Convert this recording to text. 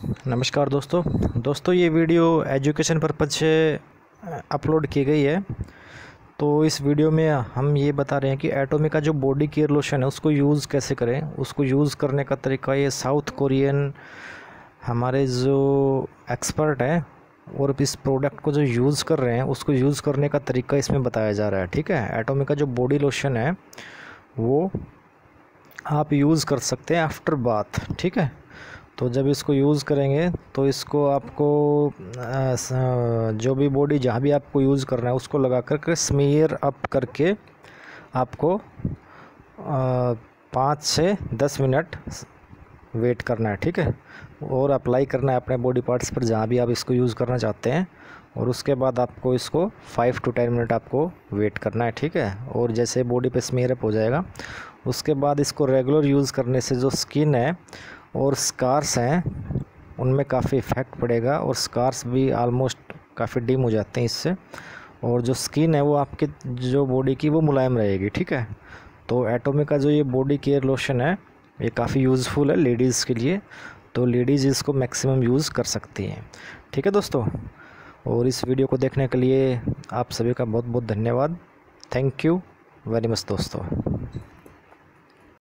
नमस्कार दोस्तों, ये वीडियो एजुकेशन पर्पज़ से अपलोड की गई है। तो इस वीडियो में हम ये बता रहे हैं कि एटोमी का जो बॉडी केयर लोशन है उसको यूज़ कैसे करें। उसको यूज़ करने का तरीका, ये साउथ कोरियन हमारे जो एक्सपर्ट हैं और इस प्रोडक्ट को जो यूज़ कर रहे हैं उसको यूज़ करने का तरीका इसमें बताया जा रहा है। ठीक है, एटोमी का जो बॉडी लोशन है वो आप यूज़ कर सकते हैं आफ्टर बाथ। ठीक है, तो जब इसको यूज़ करेंगे तो इसको आपको जो भी बॉडी जहाँ भी आपको यूज़ करना है उसको लगा करके स्मीयर अप करके आपको 5 से 10 मिनट वेट करना है। ठीक है, और अप्लाई करना है अपने बॉडी पार्ट्स पर जहाँ भी आप इसको यूज़ करना चाहते हैं, और उसके बाद आपको इसको 5 to 10 मिनट आपको वेट करना है। ठीक है, और जैसे बॉडी पे स्मीयर अप हो जाएगा उसके बाद इसको रेगुलर यूज़ करने से जो स्किन है और स्कार्स हैं उनमें काफ़ी इफ़ेक्ट पड़ेगा, और स्कार्स भी आलमोस्ट काफ़ी डिम हो जाते हैं इससे, और जो स्किन है वो आपकी जो बॉडी की वो मुलायम रहेगी। ठीक है, तो एटोमी का जो ये बॉडी केयर लोशन है ये काफ़ी यूज़फुल है लेडीज़ के लिए, तो लेडीज़ इसको मैक्सिमम यूज़ कर सकती हैं। ठीक है दोस्तों, और इस वीडियो को देखने के लिए आप सभी का बहुत बहुत धन्यवाद। थैंक यू वेरी मच दोस्तों।